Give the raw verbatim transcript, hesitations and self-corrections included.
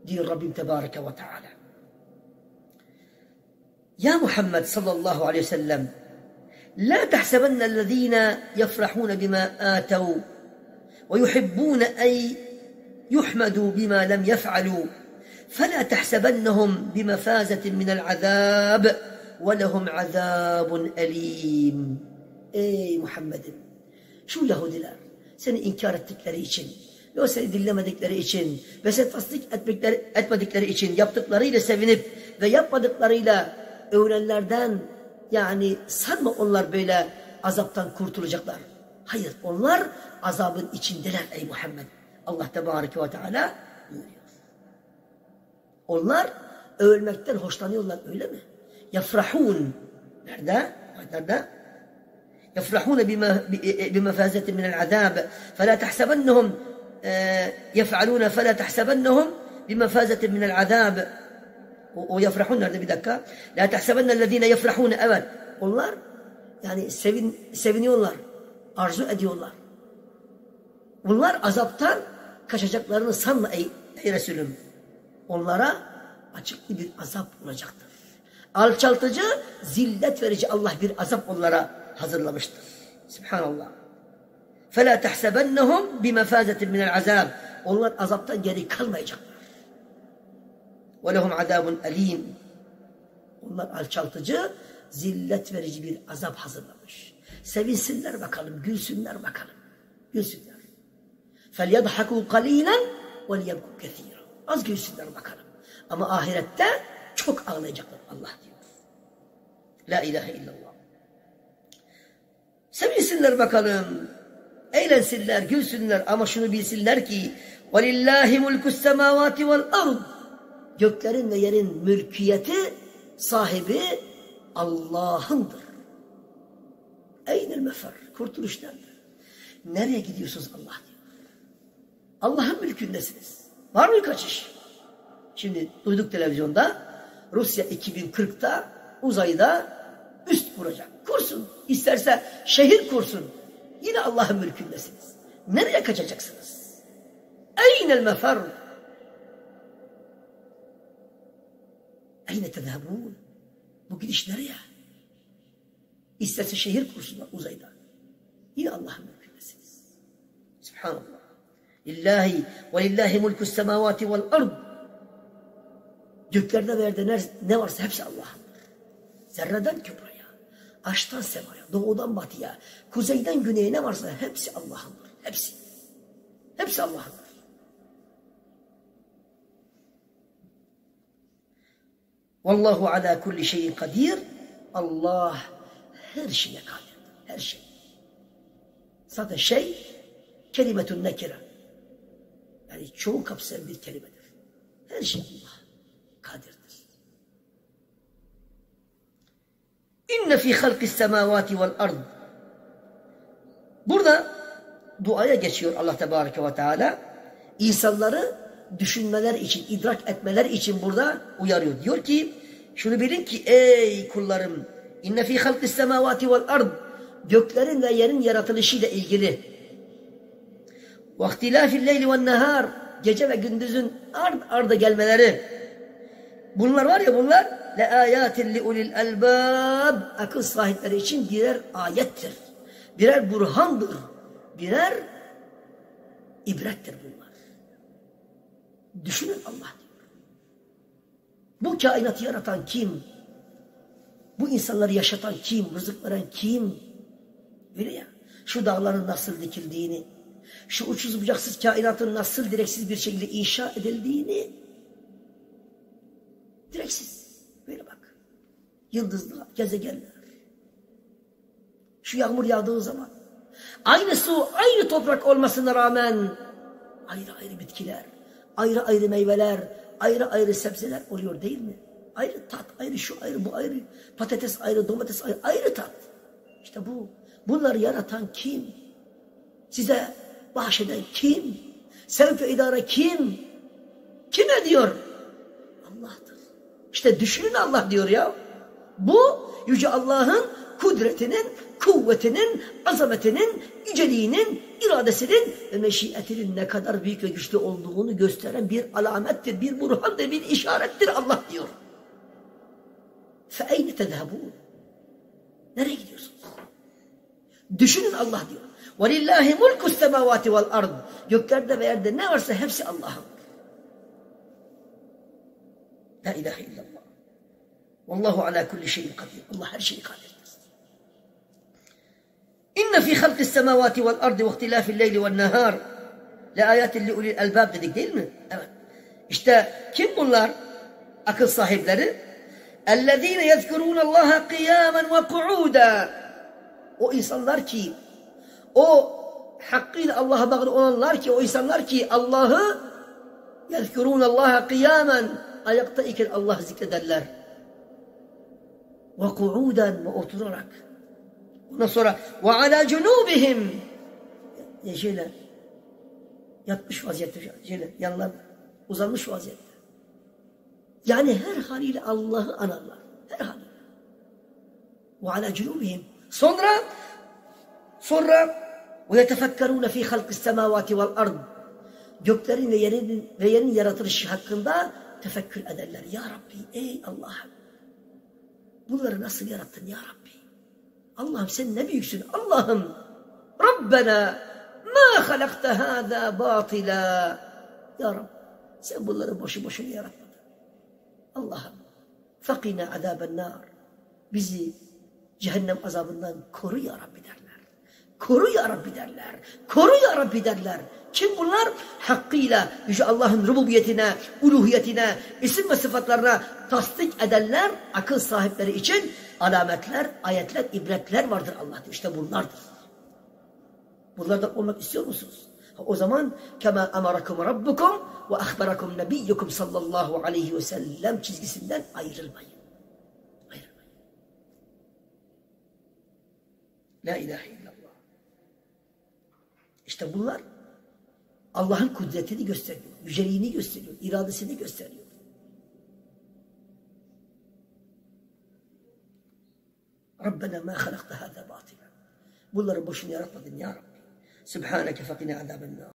diyor Rabbim Tebareke ve Teala. Ya Muhammed sallallahu aleyhi ve sellem, la tahsebennellezine yefrahun bima atav ve yuhibbun en yuhmadu bima lem yef'alu fela tahsebennehum bimefazetin minel azab ve lehum azabun elim. Ey Muhammed'im, şu Yahudiler seni inkar ettikleri için ve seni dinlemedikleri için ve seni tasdik etmedikleri, etmedikleri için yaptıklarıyla sevinip ve yapmadıklarıyla övünenlerden yani sanma onlar böyle azaptan kurtulacaklar. Hayır, onlar azabın içindeler ey Muhammed. Allah Tebareke ve Teala buyuruyor. Onlar övülmekten hoşlanıyorlar, öyle mi? Yafrahun. Nerede? Nerede? Yafrahun bimefazetin minel azab. Fela tahsebennehum yef'alûne fela tahsebennehum bimefazetin minel azab. O yafrahun nerede, bir dakika? La tahsebennellezîne yefrahûne, evet. Onlar yani sevin, seviniyorlar, arzu ediyorlar. Bunlar azaptan kaçacaklarını sanma ey, ey Resulüm. Onlara açıklı bir azap olacaktır. Alçaltıcı, zillet verici Allah bir azap onlara hazırlamıştır. Subhanallah. فَلَا تَحْسَبَنَّهُمْ بِمَفَازَةٍ مِنَ الْعَذَابِ. Onlar azaptan geri kalmayacaklar. وَلَهُمْ عَذَابٌ اَل۪يمٌ. Onlar alçaltıcı, zillet verici bir azap hazırlamış. Sevinsinler bakalım, gülsünler bakalım. Gülsünler. فَلْيَضْحَكُوا قَل۪يلًا وَلْيَبْكُوا كَث۪يرًا. Az gülsünler bakalım. Ama ahirette çok ağlayacaklar Allah diyor. La ilahe illallah. Sevinsinler bakalım. Eğlensinler, gülsünler ama şunu bilsinler ki وَلِلَّهِ مُلْكُ السَّمَاوَاتِ وَالْأَرْضِ. Göklerin ve yerin mülkiyeti, sahibi Allah'ındır. Eynel mefer. Kurtuluş nerede? Nereye gidiyorsunuz Allah diyor. Allah'ın mülkündesiniz. Var mı kaçış? Şimdi duyduk televizyonda Rusya iki bin kırkta uzayda üst kuracak. Kursun. İsterse şehir kursun. Yine Allah'ın mülkündesiniz. Nereye kaçacaksınız? Eynel mefer. Eyne tezhabun. Bu gidiş nereye? İsterse şehir kursunlar uzayda. Yine Allah'ın mülkündesiniz. Subhanallah. Lillahi ve lillahi mulkus semavati vel ard. Göklerde ve yerde ne varsa hepsi Allah'ındır. Zerreden kübraya, aşktan semaya, doğudan batıya, kuzeyden güneye ne varsa hepsi Allah'ındır. Hepsi. Hepsi Allah'ındır. Vallahu ala kulli şeyin kadir. Allah her şeye kadirdir. Her şey. Zaten şey kelimetun nekire. Yani çoğu kapsayan bir kelimedir. Her şey Allah kadirdir. İnne fî halqis semâvâti vel ard. Burada duaya geçiyor Allah Tebareke ve Teala. İnsanları düşünmeler için, idrak etmeler için burada uyarıyor. Diyor ki, şunu bilin ki ey kullarım, inne fî halqis semâvâti vel ard. Göklerin ve yerin yaratılışıyla ilgili. وَاخْتِلَافِ اللَّيْلِ وَالنَّهَارِ. Gece ve gündüzün ard arda gelmeleri. Bunlar var ya, bunlar لَآيَاتٍ لِعُلِي الْأَلْبَابِ. Akıl sahipleri için birer ayettir. Birer burhandır. Birer ibrettir bunlar. Düşünün Allah diyor. Bu kainatı yaratan kim? Bu insanları yaşatan kim? Rızık veren kim? Öyle ya. Şu dağların nasıl dikildiğini, şu uçsuz bucaksız kainatın nasıl direksiz bir şekilde inşa edildiğini, direksiz. Böyle bak. Yıldızlar, gezegenler. Şu yağmur yağdığı zaman, aynı su, aynı toprak olmasına rağmen ayrı ayrı bitkiler, ayrı ayrı meyveler, ayrı ayrı sebzeler oluyor değil mi? Ayrı tat, ayrı şu, ayrı bu, ayrı patates, ayrı domates, ayrı, ayrı tat. İşte bu. Bunları yaratan kim? Size bahşeden kim? Sevk ve idare kim? Kim ediyor? Allah'tır. İşte düşünün Allah diyor ya. Bu Yüce Allah'ın kudretinin, kuvvetinin, azametinin, yüceliğinin, iradesinin ve meşiyetinin ne kadar büyük ve güçlü olduğunu gösteren bir alamettir, bir burhandır, bir işarettir Allah diyor. فَاَيْنَ تَذْهَبُونَ Nereye gidiyorsunuz? Düşünün Allah diyor. وَلِلَّهِ مُلْكُ السَّمَاوَاتِ وَالْاَرْضِ Göklerde ve yerde ne varsa hepsi Allah'ın. La ilahe illallah. Vallahu ala kulli şeyin kadir. Allah her şeyi kadirdir. İnne fi halqis semavati vel ardı ve ihtilafil leyli ven nehar la ayatin li ulil albab dedik değil mi? Evet. İşte kim bunlar? Akıl sahipleri. Ellezine yezkurunallaha kıyamen ve ku'uda. O insanlar ki, o hakkıyla Allah'a bağlı olanlar ki, o insanlar ki Allah'ı yezkurunallaha kıyamen ayakta iken Allah'ı zikrederler. Ve ku'uden ve oturarak. Ondan sonra ve ala cunubihim şeyler yatmış vaziyette, şeyler yanlar uzanmış vaziyette. Yani her haliyle Allah'ı anarlar. Her haliyle. Ve ala cunubihim. Sonra sonra ve yetefekkerûne fî halqis semâvâti vel ard. Göklerin ve yerin ve yerin yaratılışı hakkında tefekkür ederler. Ya Rabbi, ey Allah'ım. Bunları nasıl yarattın ya Rabbi? Allah'ım sen ne büyüksün. Allah'ım Rabbena ma halakte hâzâ bâtila. Ya Rabbi sen bunları boşu boşuna yaratmadın. Allah'ım fakina azâben nâr. Bizi cehennem azabından koru ya Rabbi derler. Koru ya Rabbi derler. Koru ya Rabbi derler. Kim bunlar? Hakkıyla Yüce Allah'ın rububiyetine, uluhiyetine, isim ve sıfatlarına tasdik edenler, akıl sahipleri için alametler, ayetler, ibretler vardır Allah diyor. İşte bunlardır. Bunlardan olmak istiyor musunuz? O zaman kema emarakum rabbukum ve ahbarakum nebiyyukum sallallahu aleyhi ve sellem çizgisinden ayrılmayın. Ayrılmayın. La ilahe illallah. İşte bunlar Allah'ın kudretini gösteriyor, yüceliğini gösteriyor, iradesini gösteriyor. Rabbena ma halakta hâzâ bâtila. Bunları boşuna yaratmadın ya Rabbi. Sübhaneke fekine azâben nâr.